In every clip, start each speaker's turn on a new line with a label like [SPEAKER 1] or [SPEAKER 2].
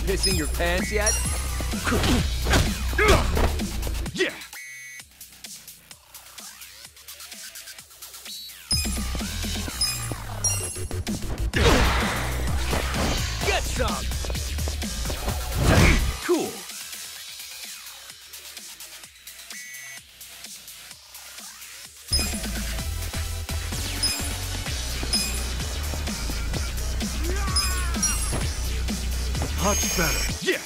[SPEAKER 1] pissing your pants yet?
[SPEAKER 2] Yeah.
[SPEAKER 1] Get some! Cool.
[SPEAKER 2] Much better. Yeah.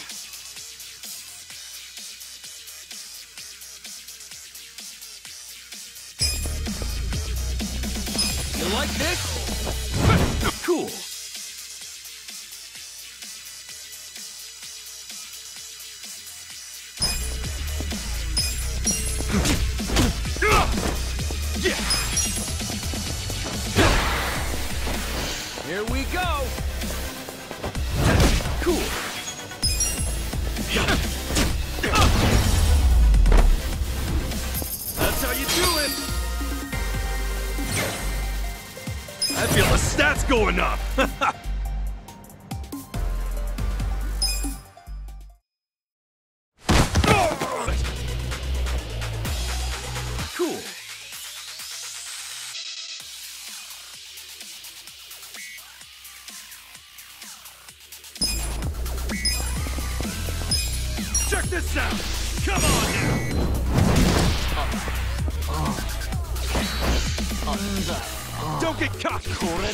[SPEAKER 1] You like this? Cool.
[SPEAKER 2] Yeah.
[SPEAKER 1] Here we go. Cool.
[SPEAKER 2] That's how you do it. I feel the stats going up.
[SPEAKER 1] Cool.
[SPEAKER 2] Check this out. Come on now. Don't get cocky.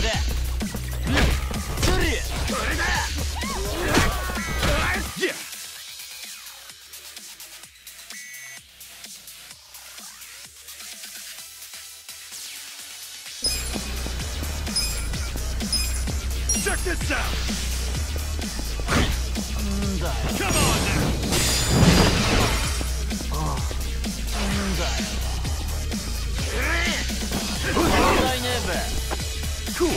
[SPEAKER 2] Yeah. Check this out. Come on now.
[SPEAKER 1] Cool.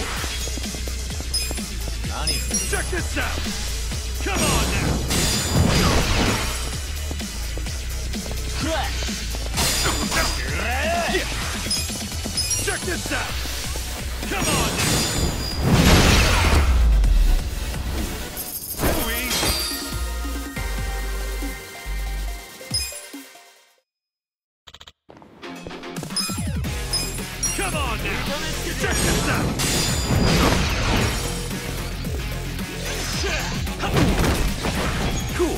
[SPEAKER 2] Check this out. Come on now. Yeah. Check this out. Come on now. Come on now. Check this out.
[SPEAKER 1] Cool.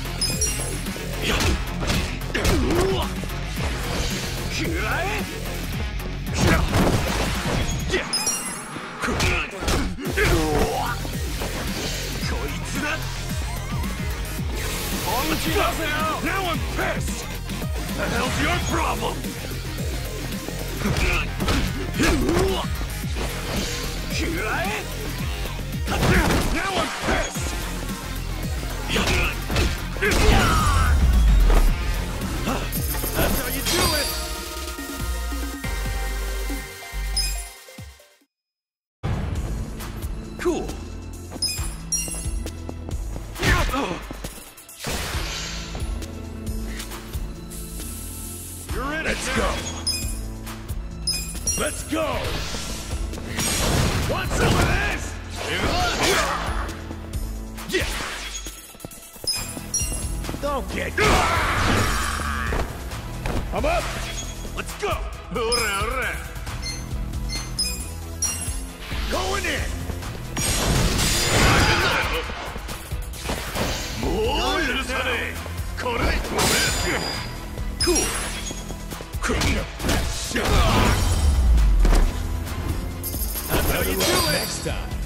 [SPEAKER 2] Now I'm pissed! The hell's your problem? Now I'm pissed! That's how you do it!
[SPEAKER 1] Cool.
[SPEAKER 2] You're in it.
[SPEAKER 1] Let's go.
[SPEAKER 2] Let's go! Want some of this? Yeah!
[SPEAKER 1] Don't get.
[SPEAKER 2] I'm up! Let's go! Going in!
[SPEAKER 1] Cool.
[SPEAKER 2] That's how you do it!
[SPEAKER 1] Next time.